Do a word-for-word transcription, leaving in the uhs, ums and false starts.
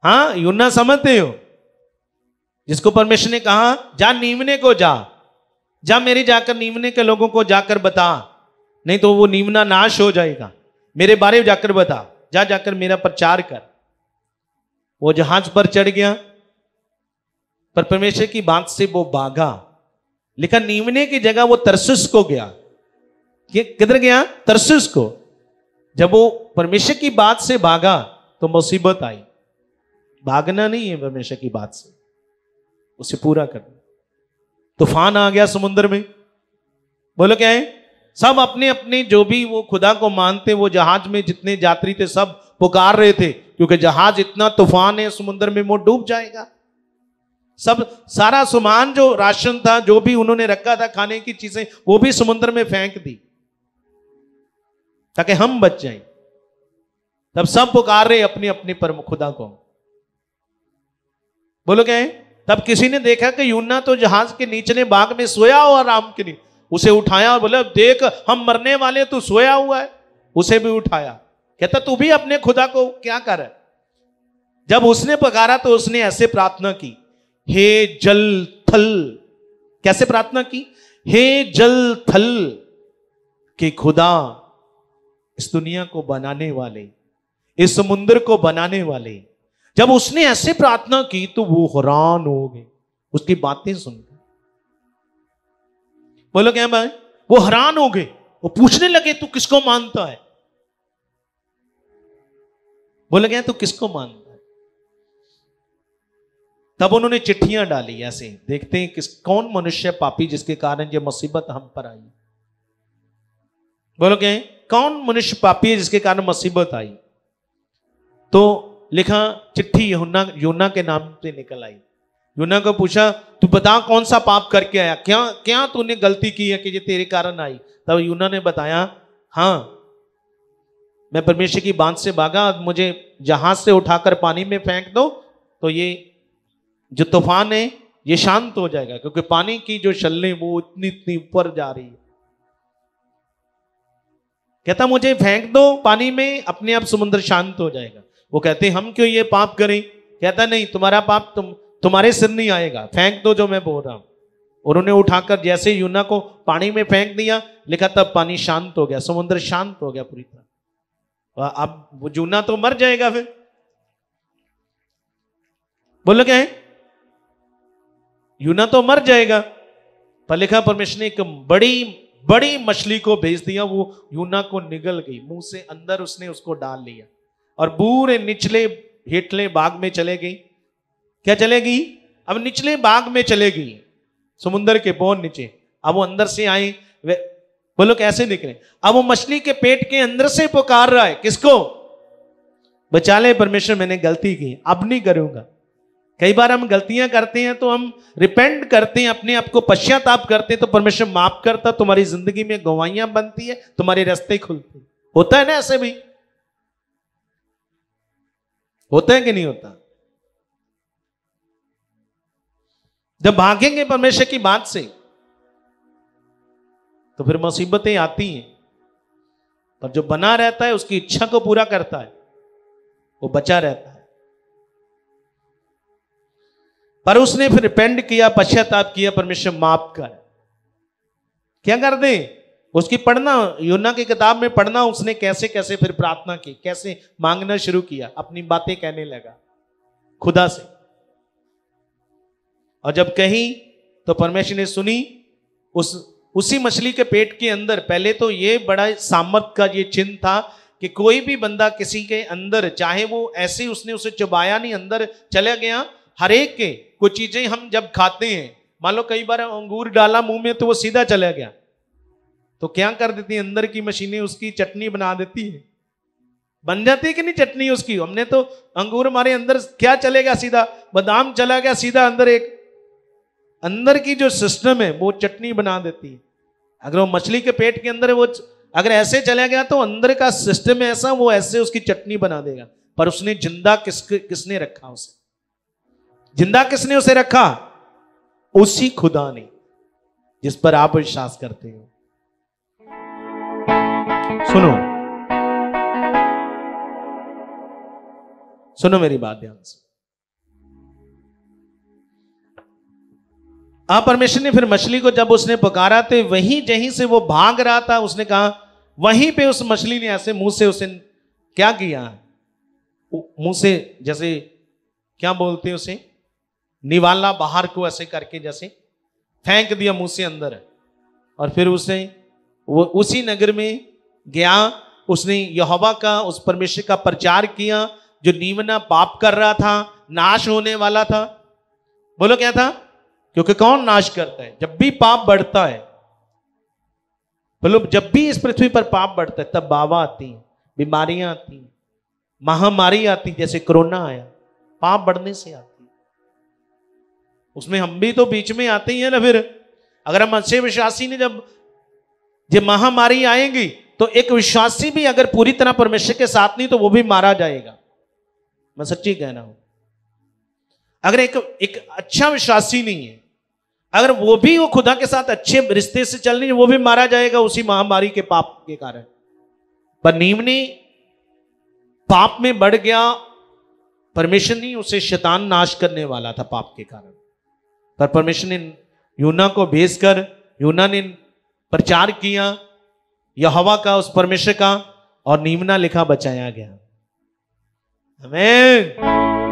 हाँ, यूना समझते हो, जिसको परमेश्वर ने कहा जा नीवने को जा, जा मेरे जाकर नीवने के लोगों को जाकर बता, नहीं तो वो नीवना नाश हो जाएगा, मेरे बारे में जाकर बता, जा जाकर मेरा प्रचार कर। वो जहाज पर चढ़ गया, पर परमेश्वर की बात से वो भागा। लिखा नीवने की जगह वो तरसुस को गया। किधर गया? तरसुस को। जब वो परमेश्वर की बात से भागा तो मुसीबत आई। भागना नहीं है परमेश्वर की बात से, उसे पूरा करना। तूफान आ गया समुद्र में। बोलो क्या है? सब अपने अपने जो भी वो खुदा को मानते, वो जहाज में जितने यात्री थे सब पुकार रहे थे, क्योंकि जहाज इतना तूफान है समुद्र में, वो डूब जाएगा। सब सारा सामान जो राशन था, जो भी उन्होंने रखा था खाने की चीजें, वो भी समुद्र में फेंक दी ताकि हम बच जाएं। तब सब पुकार रहे अपने अपने परम खुदा को। बोलो क्या है? तब किसी ने देखा कि यूना तो जहाज के नीचले भाग में सोया हुआ आराम के लिए, उसे उठाया और बोला देख हम मरने वाले, तू सोया हुआ है। उसे भी उठाया। कहता तू भी अपने खुदा को क्या कर है? जब उसने पुकारा तो उसने ऐसे प्रार्थना की, हे जल थल। कैसे प्रार्थना की? हे जल थल के खुदा, इस दुनिया को बनाने वाले, इस समुद्र को बनाने वाले। जब उसने ऐसे प्रार्थना की तो वो हैरान हो गए उसकी बातें सुनकर। बोलो क्या भाई? वो हैरान हो गए। वो पूछने लगे तू किसको मानता है? बोलो क्या? तू किसको मानता है? तब उन्होंने चिट्ठियां डाली ऐसे, देखते हैं किस कौन मनुष्य पापी जिसके कारण ये मुसीबत हम पर आई। बोलो क्या है? कौन मनुष्य पापी है जिसके कारण मुसीबत आई? तो लिखा चिट्ठी यूना यूना के नाम से निकल आई। यूना को पूछा तू बता कौन सा पाप करके आया, क्या क्या तूने गलती की है कि ये तेरे कारण आई? तब यूना ने बताया, हाँ मैं परमेश्वर की बात से भागा, मुझे जहाज से उठाकर पानी में फेंक दो तो ये जो तूफान है ये शांत हो जाएगा, क्योंकि पानी की जो छलने वो इतनी इतनी ऊपर जा रही है। कहता मुझे फेंक दो पानी में, अपने आप समुद्र शांत हो जाएगा। वो कहते हम क्यों ये पाप करें? कहता नहीं, तुम्हारा पाप तुम तुम्हारे सिर नहीं आएगा, फेंक दो जो मैं बोल रहा हूं। और उन्हें उठाकर जैसे यूना को पानी में फेंक दिया, लिखा तब पानी शांत हो गया, समुद्र शांत हो गया पूरी तरह। अब वो यूना तो मर जाएगा फिर। बोलो क्या है? यूना तो मर जाएगा। पर लिखा परमेश्वर ने एक बड़ी बड़ी मछली को भेज दिया, वो यूना को निगल गई, मुंह से अंदर उसने उसको डाल लिया और पूरे निचले हेठले भाग में चले गई। क्या चले गई? अब निचले भाग में चले गई, समुद्र के बहुत नीचे। अब वो अंदर से आए, वे बोलो कैसे निकले? अब वो मछली के पेट के अंदर से पुकार रहा है, किसको? बचा ले परमेश्वर, मैंने गलती की, अब नहीं करूंगा। कई बार हम गलतियां करते हैं तो हम रिपेंट करते हैं, अपने आप को पश्चाताप करते हैं, तो परमेश्वर माफ करता, तुम्हारी जिंदगी में गवाहियां बनती है, तुम्हारे रास्ते खुलते। होता है ना ऐसे भी? होता है कि नहीं होता? जब भागेंगे परमेश्वर की बात से तो फिर मुसीबतें आती हैं, पर जो बना रहता है उसकी इच्छा को पूरा करता है वो बचा रहता है। पर उसने फिर रिपेंट किया, पश्चाताप किया, परमेश्वर माफ कर। क्या कर दे? उसकी पढ़ना, यूना की किताब में पढ़ना, उसने कैसे कैसे फिर प्रार्थना की, कैसे मांगना शुरू किया, अपनी बातें कहने लगा खुदा से। और जब कही तो परमेश्वर ने सुनी। उस उसी मछली के पेट के अंदर पहले तो ये बड़ा सामर्थ का ये चिन्ह था कि कोई भी बंदा किसी के अंदर, चाहे वो ऐसे उसने उसे चबाया नहीं, अंदर चला गया। हर एक के कुछ चीजें हम जब खाते हैं, मान लो कई बार अंगूर डाला मुंह में तो वो सीधा चला गया, तो क्या कर देती है अंदर की मशीनें, उसकी चटनी बना देती है। बन जाती है कि नहीं चटनी उसकी? हमने तो अंगूर हमारे अंदर क्या चलेगा, सीधा बादाम चला गया सीधा अंदर, एक अंदर की जो सिस्टम है वो चटनी बना देती है। अगर वो मछली के पेट के अंदर वो अगर ऐसे चला गया तो अंदर का सिस्टम ऐसा, वो ऐसे उसकी चटनी बना देगा। पर उसने जिंदा किस किसने रखा उसे? जिंदा किसने उसे रखा? उसी खुदा ने जिस पर आप विश्वास करते हो। सुनो सुनो मेरी बात ध्यान से। अब परमेश्वर ने फिर मछली को जब उसने पुकारा तो वहीं जहीं से वो भाग रहा था, उसने कहा वहीं पे उस मछली ने ऐसे मुंह से उसे क्या किया, मुंह से जैसे क्या बोलते हैं उसे, निवाला बाहर को ऐसे करके जैसे फेंक दिया मुंह से अंदर। और फिर उसने वो उसी नगर में गया, उसने यहोवा का, उस परमेश्वर का प्रचार किया जो नीवना पाप कर रहा था, नाश होने वाला था। बोलो क्या था? क्योंकि कौन नाश करता है? जब भी पाप बढ़ता है, बोलो जब भी इस पृथ्वी पर पाप बढ़ता है तब बाबा आती हैं, बीमारियां आती हैं, महामारी आती, जैसे कोरोना आया, पाप बढ़ने से आती। उसमें हम भी तो बीच में आते ही है ना। फिर अगर हम अच्छे विश्वासी ने जब ये महामारी आएगी तो एक विश्वासी भी अगर पूरी तरह परमेश्वर के साथ नहीं तो वो भी मारा जाएगा। मैं सच्ची कहना हूं, अगर एक एक अच्छा विश्वासी नहीं है, अगर वो भी वो खुदा के साथ अच्छे रिश्ते से चल रही है, वो भी मारा जाएगा उसी महामारी के पाप के कारण। पर नीमनी पाप में बढ़ गया, परमेश्वर नहीं उसे शैतान नाश करने वाला था पाप के कारण। पर परमेश्वर ने यूना को भेजकर, यूना ने प्रचार किया यहोवा का, उस परमेश्वर का, और नीमना लिखा बचाया गया। आमीन।